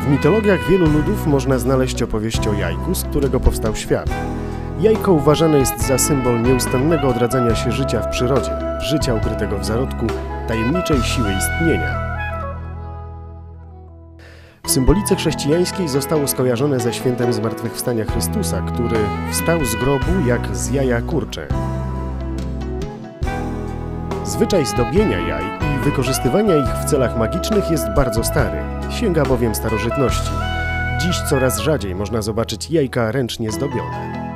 W mitologiach wielu ludów można znaleźć opowieść o jajku, z którego powstał świat. Jajko uważane jest za symbol nieustannego odradzania się życia w przyrodzie, życia ukrytego w zarodku, tajemniczej siły istnienia. W symbolice chrześcijańskiej zostało skojarzone ze świętem zmartwychwstania Chrystusa, który wstał z grobu jak z jaja kurcze. Zwyczaj zdobienia jaj i wykorzystywania ich w celach magicznych jest bardzo stary, sięga bowiem starożytności. Dziś coraz rzadziej można zobaczyć jajka ręcznie zdobione.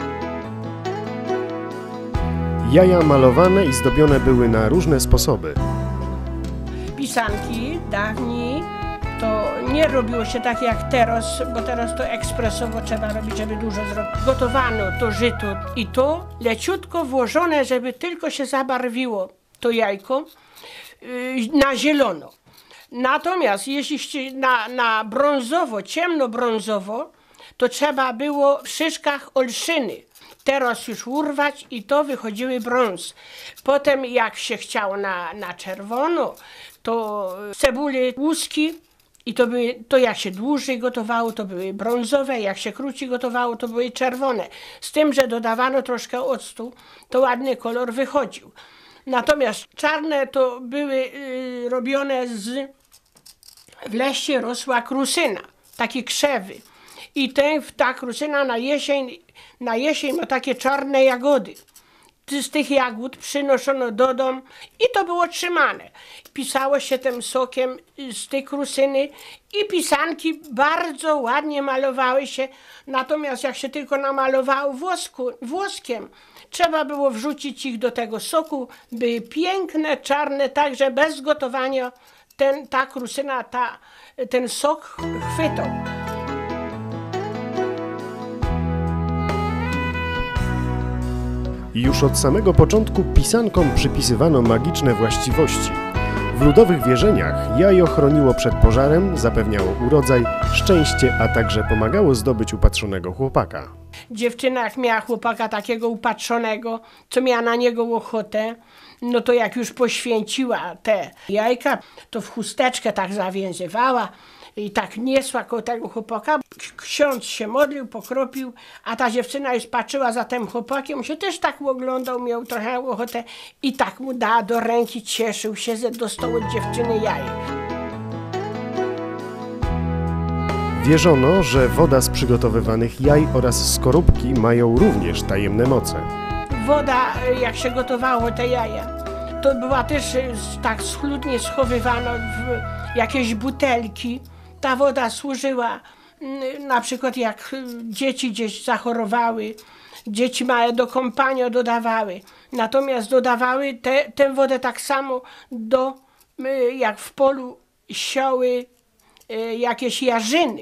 Jaja malowane i zdobione były na różne sposoby. Pisanki dawniej to nie robiło się tak jak teraz, bo teraz to ekspresowo trzeba robić, żeby dużo zrobić. Gotowano to żyto i to leciutko włożone, żeby tylko się zabarwiło to jajko na zielono. Natomiast jeśli na brązowo, ciemnobrązowo, to trzeba było w szyszkach olszyny. Teraz już urwać i to wychodziły brąz. Potem jak się chciało na czerwono, to cebuli, łuski i to jak się dłużej gotowało, to były brązowe, jak się krócej gotowało, to były czerwone. Z tym, że dodawano troszkę octu, to ładny kolor wychodził. Natomiast czarne to były robione w lesie rosła krusyna, takie krzewy. I ta krusyna na jesień ma takie czarne jagody. Z tych jagód przynoszono do domu i to było trzymane. Pisało się tym sokiem z tej krusyny i pisanki bardzo ładnie malowały się. Natomiast jak się tylko namalowało włoskiem, trzeba było wrzucić ich do tego soku. Były piękne, czarne, tak że bez gotowania ta krusyna, ten sok chwytał. Już od samego początku pisankom przypisywano magiczne właściwości. W ludowych wierzeniach jajo chroniło przed pożarem, zapewniało urodzaj, szczęście, a także pomagało zdobyć upatrzonego chłopaka. Dziewczyna jak miała chłopaka takiego upatrzonego, co miała na niego ochotę, no to jak już poświęciła te jajka, to w chusteczkę tak zawiązywała i tak niesła koło tego chłopaka. Ksiądz się modlił, pokropił, a ta dziewczyna już patrzyła za tym chłopakiem, się też tak oglądał, miał trochę ochotę i tak mu dała do ręki, cieszył się, że dostał od dziewczyny jajek. Wierzono, że woda z przygotowywanych jaj oraz skorupki mają również tajemne moce. Woda, jak się gotowało te jaja, to była też tak schludnie schowywana w jakieś butelki. Ta woda służyła, na przykład jak dzieci gdzieś zachorowały, dzieci małe do kąpania dodawały. Natomiast dodawały tę wodę tak samo jak w polu siały jakieś jarzyny.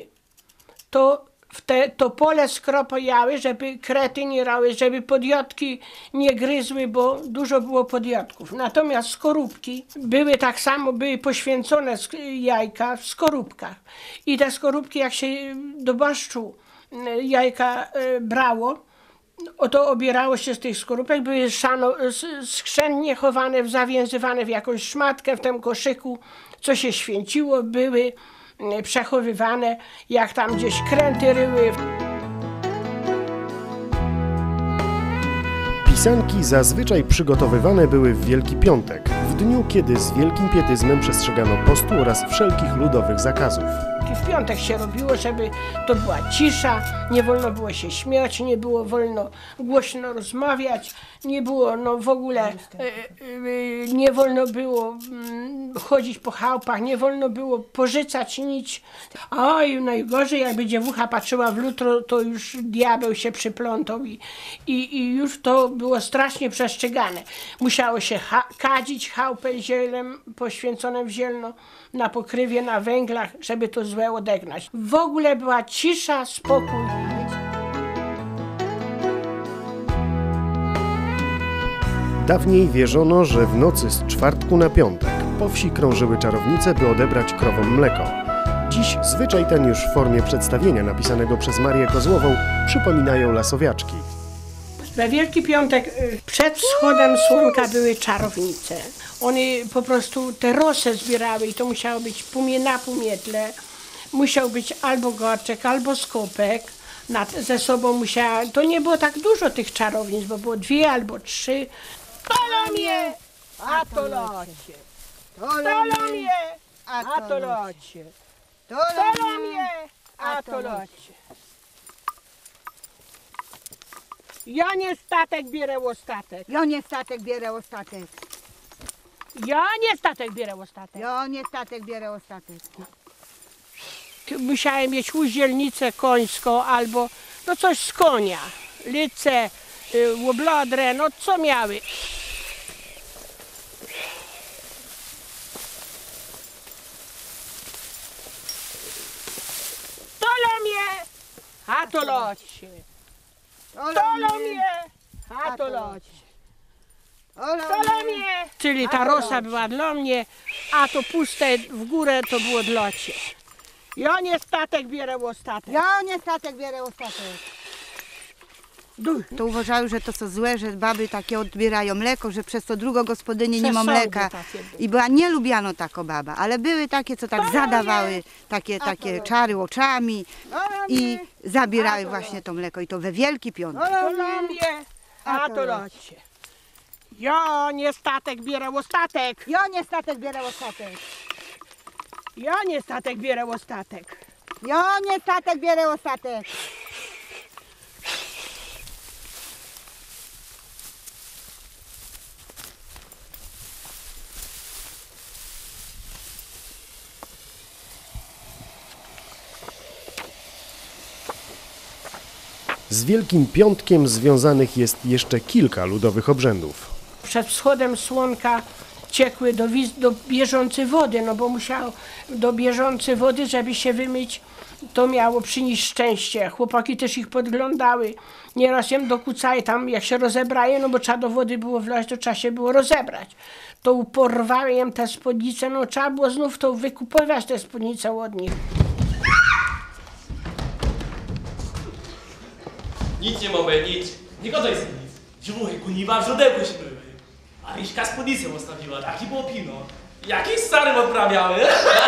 To pole skropojały, żeby krety nie rały, żeby podjodki nie gryzły, bo dużo było podjodków. Natomiast skorupki były tak samo, były poświęcone jajka w skorupkach. I te skorupki, jak się do baszczu jajka brało, to obierało się z tych skorupek, były skrzętnie chowane, zawiązywane w jakąś szmatkę w tym koszyku, co się święciło, były przechowywane, jak tam gdzieś kręty ryły. Pisanki zazwyczaj przygotowywane były w Wielki Piątek, w dniu, kiedy z wielkim pietyzmem przestrzegano postu oraz wszelkich ludowych zakazów. W piątek się robiło, żeby to była cisza, nie wolno było się śmiać, nie było wolno głośno rozmawiać, nie było w ogóle, nie wolno było chodzić po chałupach, nie wolno było pożycać nic. Oj, najgorzej jakby dziewucha patrzyła w lutro, to już diabeł się przyplątał i już to było strasznie przestrzegane. Musiało się kadzić chałupę zielem poświęconym w zielno na pokrywie, na węglach, żeby to złe odegnać. W ogóle była cisza, spokój. Dawniej wierzono, że w nocy z czwartku na piątek po wsi krążyły czarownice, by odebrać krowom mleko. Dziś zwyczaj ten już w formie przedstawienia napisanego przez Marię Kozłową przypominają lasowiaczki. We Wielki Piątek przed wschodem słonka były czarownice. One po prostu te rosę zbierały i to musiało być na półmietle. musiał być albo gorczek, albo skopek. Ze sobą musiała, to nie było tak dużo tych czarownic, bo było 2 albo 3. Tolomie, a to locie. Tolomie, a to locie. Tolomie, a to locie. Ja nie statek bierę ostatek. Ja nie statek bierę ostatek. Ja nie statek bierę ostatek. Ja nie statek bierę ostatek. Musiałem mieć uzielnicę końską albo no coś z konia. Lyce, łoblodrę, no co miały. Tolomie, a to locie. Tolomie, a to locie. Tolomie, czyli ta rosa była dla mnie, a to puste w górę to było dla cię. Ja nie statek bierę ostatek. Ja nie statek bierę ostatek. To uważały, że to co złe, że baby takie odbierają mleko, że przez to drugo gospodyni nie ma Przesądy mleka. takie były. I była nie lubiano tako baba, ale były takie, co tak zadawały, takie czary oczami i zabierały właśnie to mleko i to we Wielki Piątek. Tolomie, a to locie. Ja nie statek bierę ostatek. Ja nie statek bierę ostatek. Ja nie statek bierę ostatek. Ja nie statek bierę ostatek. Z Wielkim Piątkiem związanych jest jeszcze kilka ludowych obrzędów. Przed wschodem słonka ciekły do bieżącej wody, no bo musiał do bieżącej wody, żeby się wymyć, to miało przynieść szczęście. Chłopaki też ich podglądały. Nieraz im dokucały tam, jak się rozebraje, no bo trzeba do wody było wlać, to trzeba się było rozebrać. To porwały im te spódnice, no trzeba było znów to wykupować te spódnice od nich. Nic nie mamy, nic. Nie godzaj się nic. Dziuchy, kuniwa, w żodełku się były. A Ryśka spódnicę postawiła, taki było pino. Jakiś starym odprawiały.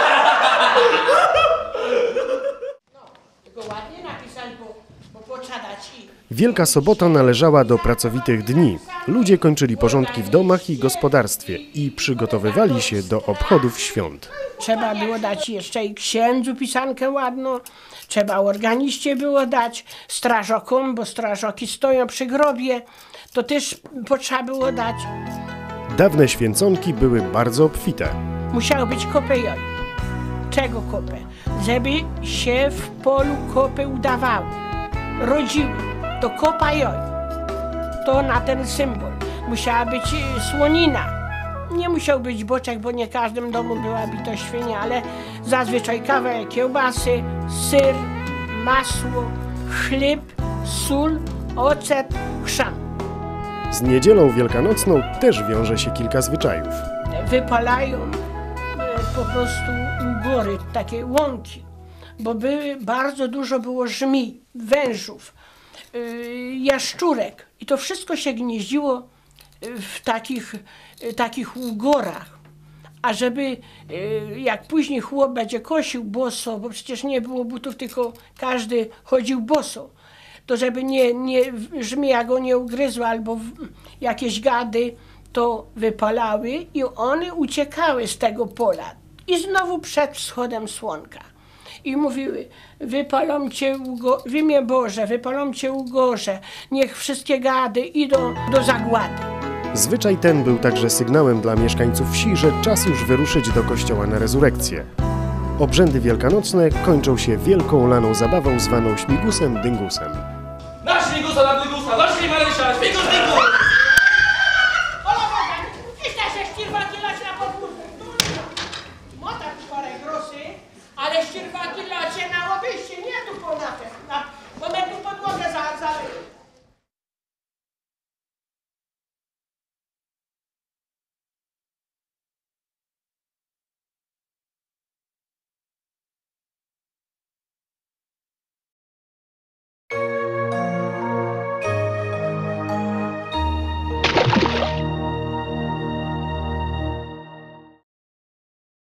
No, tylko ładnie napisać, bo poczadać i... Wielka Sobota należała do pracowitych dni. Ludzie kończyli porządki w domach i gospodarstwie i przygotowywali się do obchodów świąt. Trzeba było dać jeszcze i księdzu pisankę ładną, trzeba organiście było dać, strażakom, bo strażaki stoją przy grobie, to też potrzeba było dać. Dawne święconki były bardzo obfite. Musiało być kopę joj. Czego kopę? Żeby się w polu kopy udawały, rodziły, to kopa joj. To na ten symbol. Musiała być słonina. Nie musiał być boczek, bo nie w każdym domu byłaby to świnia, ale zazwyczaj kawałek kiełbasy, syr, masło, chleb, sól, ocet, chrzan. Z niedzielą wielkanocną też wiąże się kilka zwyczajów. Wypalają po prostu ugory, takie łąki, bo bardzo dużo było żmij, wężów, jaszczurek i to wszystko się gnieździło w takich ugorach. A żeby jak później chłop będzie kosił boso, bo przecież nie było butów, tylko każdy chodził boso, to żeby żmija go nie ugryzła albo jakieś gady, to wypalały i one uciekały z tego pola. I znowu przed wschodem słonka. I mówiły, wypalą cię w imię Boże, wypalą cię ugorze, niech wszystkie gady idą do zagłady. Zwyczaj ten był także sygnałem dla mieszkańców wsi, że czas już wyruszyć do kościoła na rezurekcję. Obrzędy wielkanocne kończą się wielką laną zabawą zwaną śmigusem dyngusem. Na śmigusa, na dygusa, zacznij Marysia, śmigus, dygus! Ale ścierwaki locie na